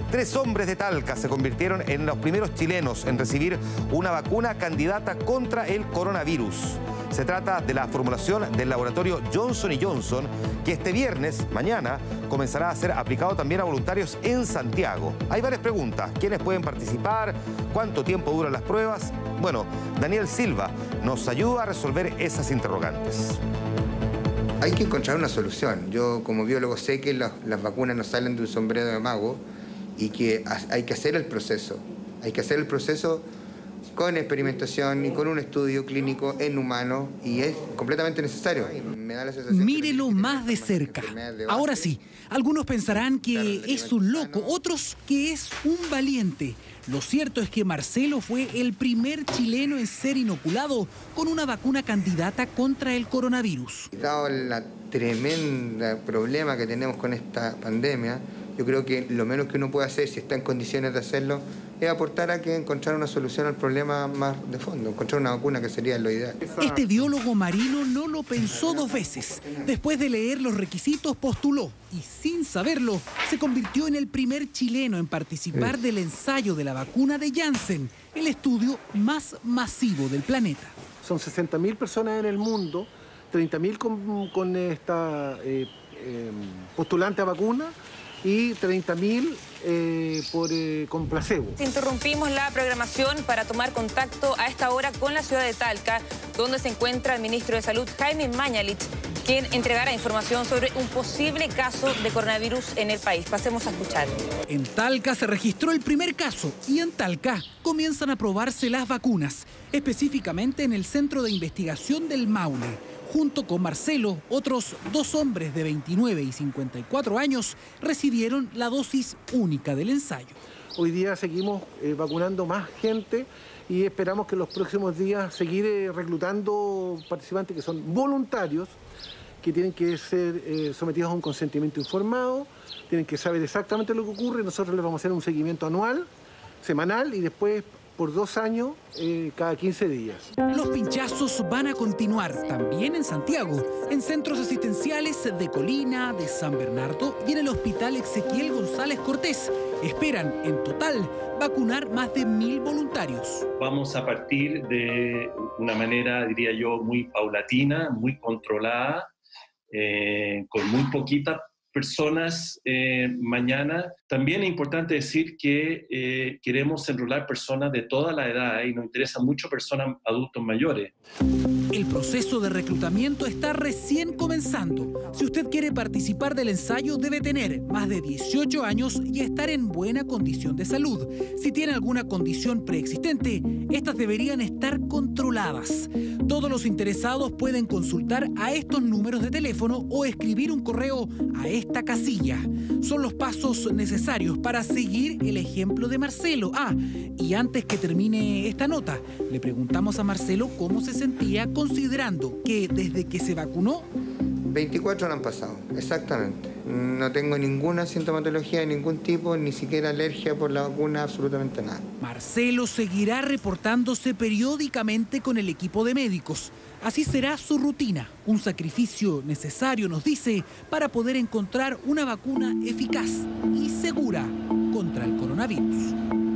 3 hombres de Talca se convirtieron en los primeros chilenos en recibir una vacuna candidata contra el coronavirus. Se trata de la formulación del laboratorio Johnson & Johnson, que este viernes, mañana, comenzará a ser aplicado también a voluntarios en Santiago. Hay varias preguntas. ¿Quiénes pueden participar? ¿Cuánto tiempo duran las pruebas? Bueno, Daniel Silva nos ayuda a resolver esas interrogantes. Hay que encontrar una solución. Yo, como biólogo, sé que las vacunas no salen de un sombrero de mago y que hay que hacer el proceso. Hay que hacer el proceso con experimentación y con un estudio clínico en humanos, y es completamente necesario. Me da la sensación. Mírelo más de cerca. Ahora sí, algunos pensarán que es un loco, otros que es un valiente. Lo cierto es que Marcelo fue el primer chileno en ser inoculado con una vacuna candidata contra el coronavirus. Dado el tremendo problema que tenemos con esta pandemia, yo creo que lo menos que uno puede hacer, si está en condiciones de hacerlo, es aportar a que encontrar una solución al problema más de fondo, encontrar una vacuna, que sería lo ideal. Este biólogo marino no lo pensó 2 veces. Después de leer los requisitos, postuló y, sin saberlo, se convirtió en el primer chileno en participar del ensayo de la vacuna de Janssen, el estudio más masivo del planeta. Son 60.000 personas en el mundo, 30.000 con esta postulante a vacuna y 30.000 con placebo. Interrumpimos la programación para tomar contacto a esta hora con la ciudad de Talca, donde se encuentra el ministro de Salud, Jaime Mañalich, quien entregará información sobre un posible caso de coronavirus en el país. Pasemos a escuchar. En Talca se registró el primer caso y en Talca comienzan a probarse las vacunas, específicamente en el Centro de Investigación del Maule. Junto con Marcelo, otros 2 hombres de 29 y 54 años recibieron la dosis única del ensayo. Hoy día seguimos vacunando más gente y esperamos que en los próximos días seguir reclutando participantes que son voluntarios, que tienen que ser sometidos a un consentimiento informado, tienen que saber exactamente lo que ocurre. Nosotros les vamos a hacer un seguimiento anual, semanal y después por 2 años, cada 15 días. Los pinchazos van a continuar también en Santiago, en centros asistenciales de Colina, de San Bernardo y en el Hospital Ezequiel González Cortés. Esperan, en total, vacunar más de 1.000 voluntarios. Vamos a partir de una manera, diría yo, muy paulatina, muy controlada, con muy poquitas personas mañana. También es importante decir que queremos enrolar personas de toda la edad y nos interesan mucho personas adultos mayores. El proceso de reclutamiento está recién comenzando. Si usted quiere participar del ensayo, debe tener más de 18 años y estar en buena condición de salud. Si tiene alguna condición preexistente, estas deberían estar controladas. Todos los interesados pueden consultar a estos números de teléfono o escribir un correo a esta casilla. Son los pasos necesarios para seguir el ejemplo de Marcelo. Y antes que termine esta nota, le preguntamos a Marcelo cómo se sentía considerando que desde que se vacunó... 24 horas han pasado, exactamente. No tengo ninguna sintomatología de ningún tipo, ni siquiera alergia por la vacuna, absolutamente nada. Marcelo seguirá reportándose periódicamente con el equipo de médicos. Así será su rutina, un sacrificio necesario, nos dice, para poder encontrar una vacuna eficaz y segura contra el coronavirus.